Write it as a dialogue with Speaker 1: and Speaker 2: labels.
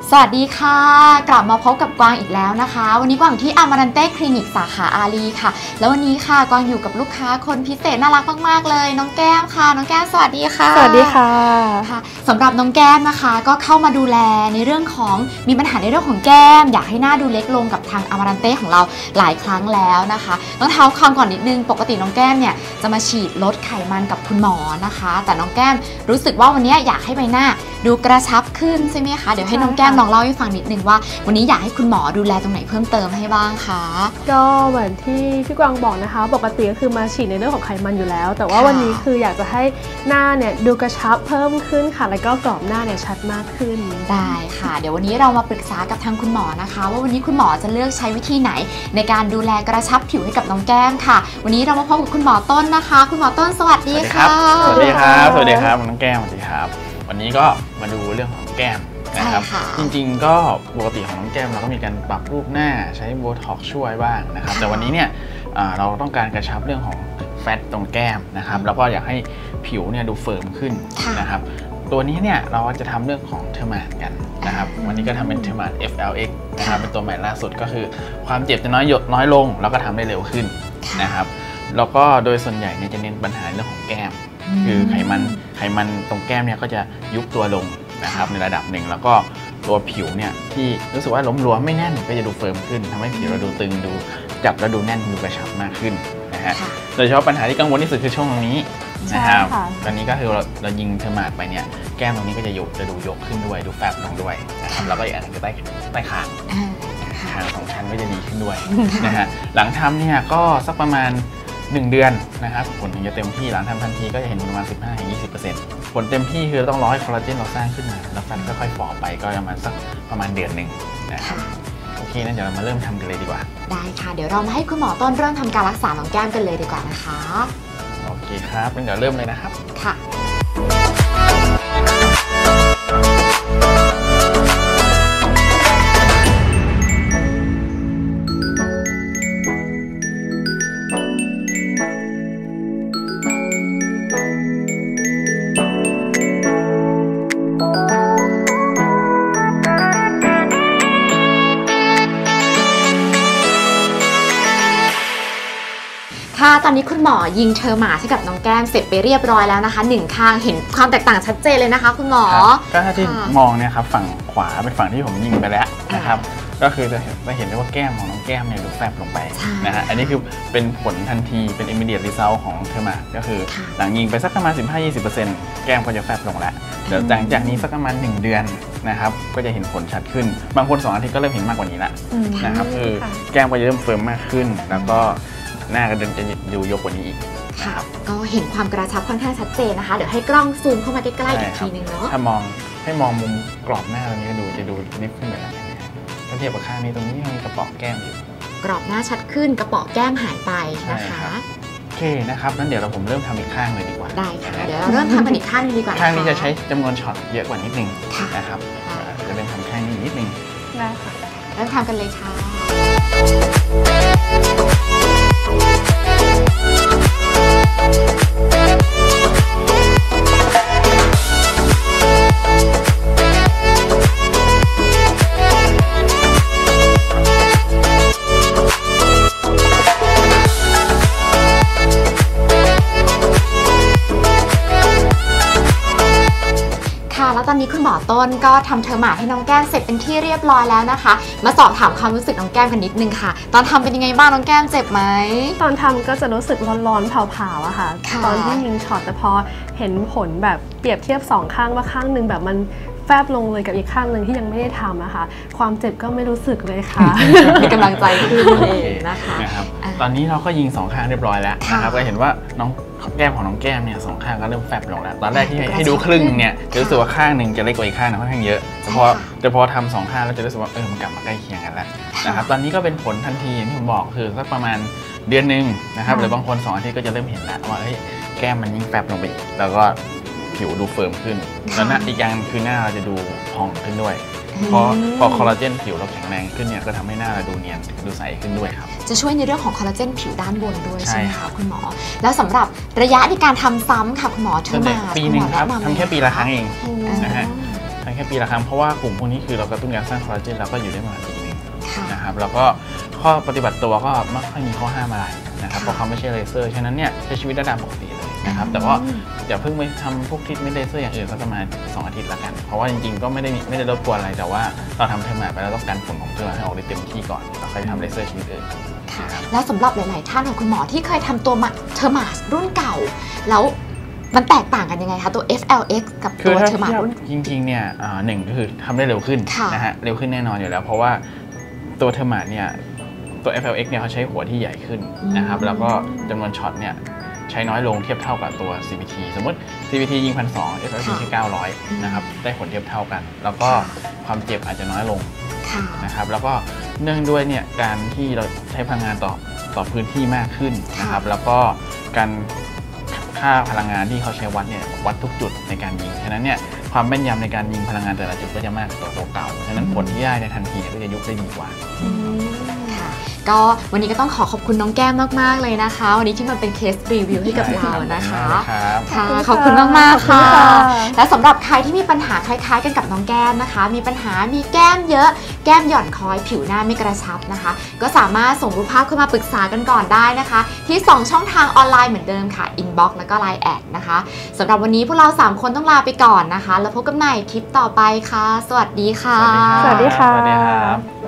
Speaker 1: สวัสดีค่ะกลับมาพบกับกวางอีกแล้วนะคะวันนี้กวางที่อามารันเต้คลินิกสาขาอารีค่ะแล้ววันนี้ค่ะกวางอยู่กับลูกค้าคนพิเศษน่ารักมากๆเลยน้องแก้มค่ะน้องแก้มสวัสดีค่ะ
Speaker 2: สวัสดีค่ะ
Speaker 1: สำหรับน้องแก้มนะคะก็เข้ามาดูแลในเรื่องของมีปัญหาในเรื่องของแก้มอยากให้หน้าดูเล็กลงกับทางอามารันเต้ของเราหลายครั้งแล้วนะคะต้องเท้าความก่อนนิดนึงปกติน้องแก้มเนี่ยจะมาฉีดลดไขมันกับคุณหมอนะคะแต่น้องแก้มรู้สึกว่าวันนี้อยากให้ใบหน้าดูกระชับขึ้นใช่ไหมคะเดี๋ยวให้น้องแก้มลองเล่าให้ฟังนิดนึงว่าวันนี้อยากให้คุณหมอดูแลตรงไหนเพิ่มเติมให้บ้างคะ
Speaker 2: ก็เหมือนที่พี่กวางบอกนะคะปกติก็คือมาฉีดในเรื่องของไขมันอยู่แล้วแต่ว่าวันนี้คืออยากจะให้หน้าเนี่ยดูกระชับเพิ่มขึ้นค่ะแล้วก็กรอบหน้าเนี่ยชัดมากขึ้น
Speaker 1: ได้ค่ะเดี๋ยววันนี้เรามาปรึกษากับทางคุณหมอนะคะว่าวันนี้คุณหมอจะเลือกใช้วิธีไหนในการดูแลกระชับผิวให้กับน้องแก้มค่ะวันนี้เรามาพบกับคุณหมอต้นนะคะคุณหมอต้นสวัสดีค่ะ
Speaker 3: สวัสดีครับสวัสดีครับน้องแก้มสวัสดีครับวันนี้ก็มาดูเรื่องของแก้มนะครับจริงๆก็ปกติของน้องแก้มเราก็มีการปรับรูปหน้าใช้โบท็อกซ์ช่วยบ้างนะครับแต่วันนี้เนี่ยเราต้องการกระชับเรื่องของแฟตตรงแก้มนะครับแล้วก็อยากให้ผิวเนี่ยดูเฟิร์มขึ้นนะครับตัวนี้เนี่ยเราจะทำเรื่องของเทอร์มาดกันนะครับวันนี้ก็ทำเป็นเทอร์มาด FLX นะครับเป็นตัวใหม่ล่าสุดก็คือความเจ็บจะน้อยลงแล้วก็ทำได้เร็วขึ้นนะครับแล้วก็โดยส่วนใหญ่เนี่ยจะเน้นปัญหาเรื่องของแก้มคือไขมันตรงแก้มเนี่ยก็จะยุบตัวลงนะครับในระดับหนึ่งแล้วก็ตัวผิวเนี่ยที่รู้สึกว่าล้มรัวไม่แน่นก็จะดูเฟิร์มขึ้นทำให้ผิวเราดูตึงดูจับแล้วดูแน่นดูกระชับมากขึ้นนะฮะโดยเฉพาะปัญหาที่กังวลที่สุดคือช่วงตรงนี้นะครับตอนนี้ก็คือเรายิงเทอร์มาดไปเนี่ยแก้มตรงนี้ก็จะดูยกขึ้นด้วยดูแฟบลงด้วยนะครับแล้วก็อีกอันนึงก็ใต้คางของชั้นก็จะดีขึ้นด้วยนะฮะหลังทำเนี่ยก็สักประมาณ1 เดือนนะครับผลถึงจะเต็มที่หลังทำทันทีก็จะเห็นประมาณ 15-20% ผลเต็มที่คือต้องรอให้คอลลาเจนเราสร้างขึ้นมาแล้วฟันค่อยๆฝ่อไปก็ประมาณเดือนหนึ่งนะครับโอเคงั้นเดี๋ยวเรามาเริ่มทำกันเลยดีกว่า
Speaker 1: ได้ค่ะเดี๋ยวเรามาให้คุณหมอต้นเริ่มทำการรักษาน้องแก้มกันเลยดีกว่านะคะ
Speaker 3: โอเคครับงั้นเดี๋ยวเริ่มเลยนะครับ
Speaker 1: ค่ะตอนนี้คุณหมอยิงเทอร์มาให้กับน้องแก้มเสร็จไปเรียบร้อยแล้วนะคะ1 ข้างเห็นความแตกต่างชัดเจนเลยนะคะคุณหมอ
Speaker 3: ก็ถ้าที่มองเนี่ยครับฝั่งขวาเป็นฝั่งที่ผมยิงไปแล้วนะครับก็คือจะเห็นได้ว่าแก้มของน้องแก้มเนี่ยดูแฟบลงไปนะฮะอันนี้คือเป็นผลทันทีเป็น immediate result ของเทอร์มาก็คือหลังยิงไปสักประมาณ 15-20% แก้มก็จะแฟบลงแล้วเดี๋ยวหลังจากนี้สักประมาณ1 เดือนนะครับก็จะเห็นผลชัดขึ้นบางคน2 อาทิตย์ก็เริ่มเห็นมากกว่านี้แล้วนะครับคือแก้มก็จะเริ่มเฟิร์มมากขึ้นแล้วก็หน้าก็จะดูยกกว่านี้อีก
Speaker 1: ค่ะก็เห็นความกระชับค่อนข้างชัดเจนนะคะเดี๋ยวให้กล้องซูมเข้ามาใกล้ๆอีกทีนึงเนาะ
Speaker 3: ถ้ามองมุมกรอบหน้าตรงนี้ก็จะดูนิดขึ้นแบบนี้ถ้าเทียบกับข้างนี้ตรงนี้ยังมีกระป๋องแก้มอยู่
Speaker 1: กรอบหน้าชัดขึ้นกระป๋องแก้มหายไปนะคะ
Speaker 3: โอเคนะครับงั้นเดี๋ยวผมเริ่มทำอีกข้างเลยดีกว่า
Speaker 1: ได้ค่ะเดี๋ยวเราเริ่มทำกันอีกข้างนึงดีกว่า
Speaker 3: ข้างนี้จะใช้จำนวนช็อตเยอะกว่านิดนึงนะครับจะเป็นทำข้างนี้นิดนึง
Speaker 1: ได้ค่ะเริ่มทำกันเลยค่ะแล้วตอนนี้คุณหมอต้นก็ทำเทอร์มาให้น้องแก้มเสร็จเป็นที่เรียบร้อยแล้วนะคะมาสอบถามความรู้สึกน้องแก้มกันนิดนึงค่ะตอนทำเป็นยังไงบ้างน้องแก้มเจ็บไหม
Speaker 2: ตอนทำก็จะรู้สึกร้อนๆเผาๆอะค่ะตอนที่ยิงช็อตแต่พอเห็นผลแบบเปรียบเทียบ2 ข้างว่าข้างหนึ่งแบบมันแฟบลงเลยกับอีกข้างหนึ่งที่ยังไม่ได้ทำนะคะความเจ็บก็ไม่รู้สึกเลยค่ะ
Speaker 1: มีกำลังใจขึ้นเองนะคะ
Speaker 3: ตอนนี้เราก็ยิง2 ข้างเรียบร้อยแล้วนะครับก็เห็นว่าน้องแก้มของน้องแก้มเนี่ย2 ข้างก็เริ่มแฟบลงแล้วตอนแรกที่ให้ดูครึ่งเนี่ยจะรู้สึกว่าข้างหนึ่งจะเล็กกว่าอีกข้างนึงค่อนข้างเยอะแต่พอทำ2 ข้างแล้วจะรู้สึกว่ามันกลับมาใกล้เคียงกันแล้วนะครับตอนนี้ก็เป็นผลทันทีอย่างที่ผมบอกคือสักประมาณเดือนนึงนะครับหรือบางคน2 อาทิตย์ก็จะเริ่มเห็นแล้วว่าแก้มมันยิ่งแฟบลงไปแล้วก็ผิวดูเฟิร์มขึ้นแล้วหน้าอีกอย่างคือหน้าเราจะดูผ่องขึ้นด้วยพอคอลลาเจนผิวเราแข็งแรงขึ้นเนี่ยก็ทำให้หน้าเราดูเนียนดูใสขึ้นด้วยครับ
Speaker 1: จะช่วยในเรื่องของคอลลาเจนผิวด้านบนด้วยใช่ไหมคะคุณหมอแล้วสำหรับระยะในการทำซ้ำค่ะคุณหมอเทอร์มา
Speaker 3: ปีนึงครับทำแค่ปีละครั้งเองนะฮะใช้แค่ปีละครั้งเพราะว่ากลุ่มพวกนี้คือเรากระตุ้นการสร้างคอลลาเจนแล้วก็อยู่ได้ประมาณปีนึงนะครับแล้วก็ข้อปฏิบัติตัวก็ไม่ค่อยมีข้อห้ามอะไรนะครับเพราะเขาไม่ใช่เลเซอร์ฉะนั้นเนี่ยใช้ชีวิตได้ตามปกติเลยนะครับแต่ว่าอย่าเพิ่งไปทำพวกทรีทเมนต์เลเซอร์อย่างอื่นสักประมาณ2 อาทิตย์ละกันเพราะว่าจริงๆก็ไม่ได้รบกวนอะไรแต่ว่าเราทำเทอร์มาไปแล้วต้องการผลของเทอร์มาให้ออกได้เต็มที่ก่อนแล้วค่อยทำเลเซอร์ชนิดอื่น
Speaker 1: แล้วสำหรับหลายๆท่านของคุณหมอที่เคยทำตัวเทอร์มาสรุ่นเก่าแล้วมันแตกต่างกันยังไงคะตัว FLX กับตัวเทอร์มารุ่น
Speaker 3: จริงๆเนี่ยหนึ่งก็คือทำได้เร็วขึ้นนะฮะเร็วขึ้นแน่นอนอยู่แล้วเพราะว่าตัวเทอร์มาเนี่ยตัว FLX เนี่ยเขาใช้หัวที่ใหญ่ขึ้นนะครับแล้วก็จำนวนช็อตเนี่ยใช้น้อยลงเทียบเท่ากับตัว CVT สมมติ CVT ยิง 1,200 FLX ใช้ 900 นะครับได้ผลเทียบเท่ากันแล้วก็ความเจ็บอาจจะน้อยลงนะครับแล้วก็เนื่องด้วยเนี่ยการที่เราใช้พลังงานต่อพื้นที่มากขึ้นนะครับแล้วก็การค่าพลังงานที่เขาใช้วัดเนี่ยวัดทุกจุดในการยิงฉะนั้นเนี่ยความแม่นยำในการยิงพลังงานแต่ละจุดก็จะมากกว่าตัวเก่าฉะนั้นผลที่ได้ในทันทีก็จะยุบได้ดีกว่า
Speaker 1: ก็วันนี้ก็ต้องขอบคุณน้องแก้มมากๆเลยนะคะวันนี้ที่มาเป็นเคสรีวิวให้กับเรานะคะค่ะขอบคุณมากๆค่ะและสำหรับใครที่มีปัญหาคล้ายๆกันกับน้องแก้มนะคะมีปัญหามีแก้มเยอะแก้มหย่อนคอยผิวหน้าไม่กระชับนะคะก็สามารถส่งรูปภาพเข้ามาปรึกษากันก่อนได้นะคะที่2 ช่องทางออนไลน์เหมือนเดิมค่ะ Inbox แล้วก็ Line แอดนะคะสำหรับวันนี้พวกเรา3 คนต้องลาไปก่อนนะคะแล้วพบกันใหม่คลิปต่อไปค่ะสวัสดีค่ะ
Speaker 2: สวัสดีค่ะ
Speaker 3: สวัสดีครับ